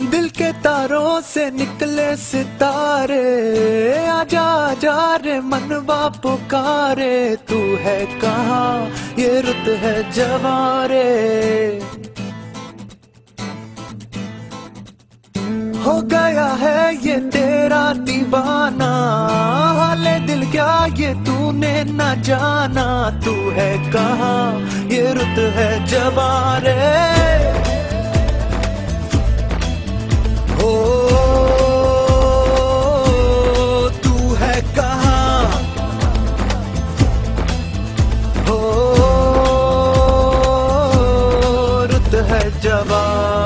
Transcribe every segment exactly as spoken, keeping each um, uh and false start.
दिल के तारों से निकले सितारे, आजा आजा रे मनवा पुकारे। तू है कहाँ ये रुत है जवारे, हो गया है ये तेरा दीवाना। हाले दिल क्या ये तूने न जाना। तू है कहाँ ये रुत है जवारे। हो तू है कहाँ, हो रुत है जवान।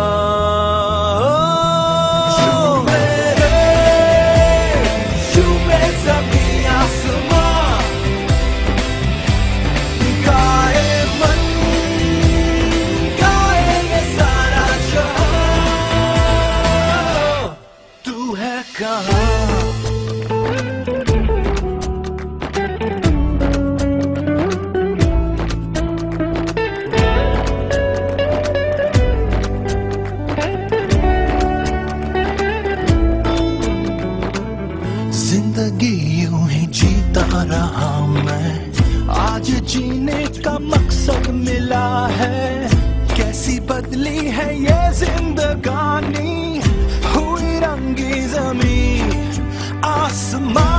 जिंदगी यूं ही जीता रहा मैं, आज जीने का मकसद मिला है। कैसी बदली है ये जिंदगानी, हुई रंगी जमीन आसमान।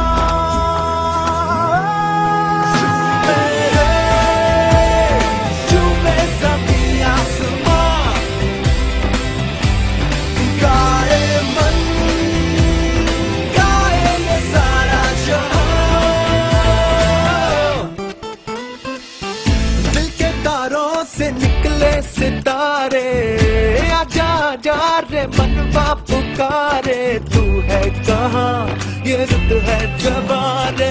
से निकले सितारे, आजा आजा रे मनवा पुकारे। तू है कहाँ ये रुत है जवारे।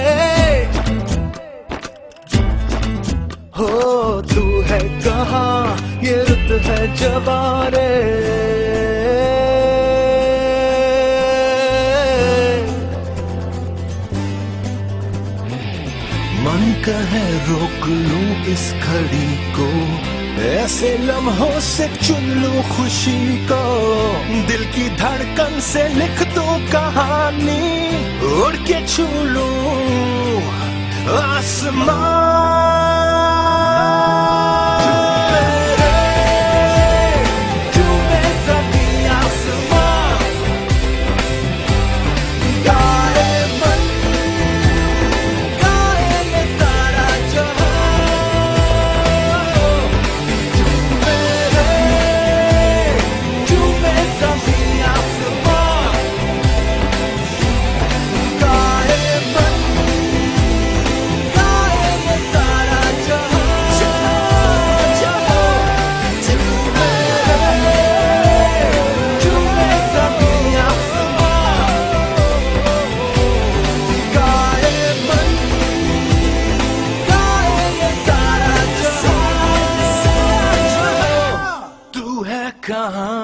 हो तू है कहाँ ये रुत है जवारे। मन कहे रोक लूं इस घड़ी को, ऐसे लम्हों से चुन लूं खुशी को। दिल की धड़कन से लिख दूं कहानी, उड़ के छू लूं आसमान। कहाँ